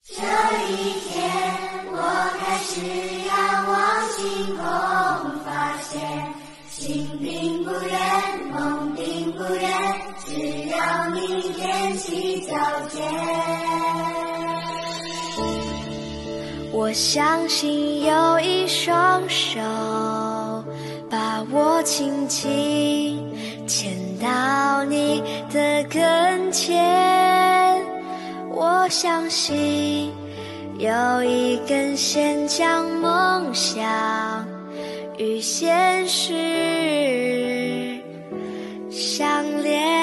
这一天，我开始仰望星空，发现心并不远，梦并不远，只要你踮起脚尖。 我相信有一双手把我轻轻牵到你的跟前，我相信有一根线将梦想与现实相连。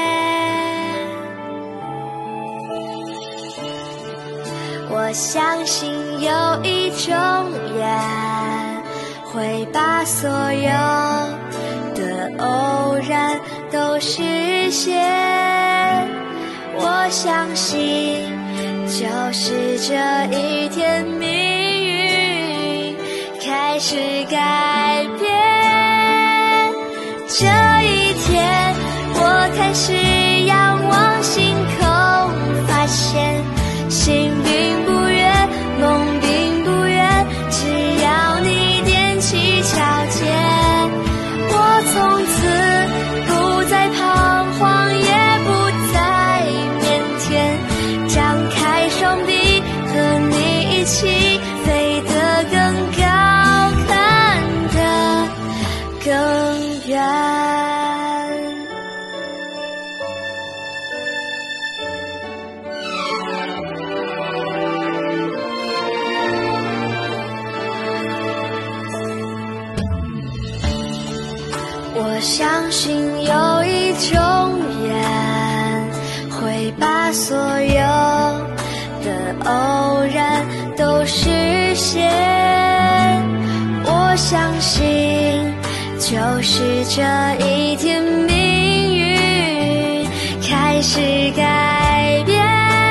我相信有一种缘会把所有的偶然都实现，我相信就是这一天命运开始改变。这一天我开始仰望星空，发现心并不远，梦并不远，只要你踮起脚尖。我从此不再彷徨，也不再腼腆，张开双臂和你一起飞得更高，看得更远。我相信有一种缘会把所有的偶然都实现，我相信就是这一天命运开始改变。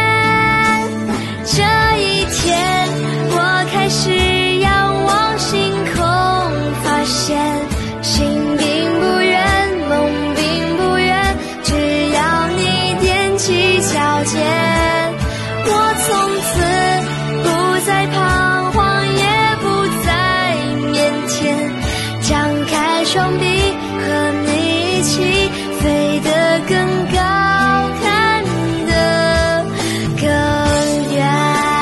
这一天我开始仰望星空，发现心并不远，梦并不远，只要你踮起脚尖。我从此不再彷徨，也不再腼腆，张开双臂和你一起飞得更高，看得更远。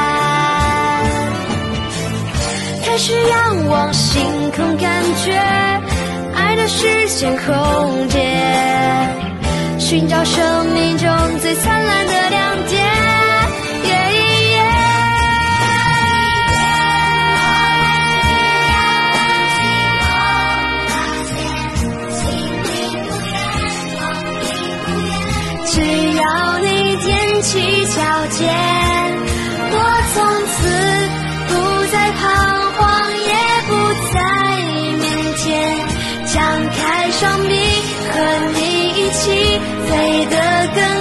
开始仰望星空，感觉爱的时间空间，寻找生命中最灿烂的亮点。只要你踮起脚尖，我从此不再彷徨，也不再腼腆，张开双臂和你一起飞得更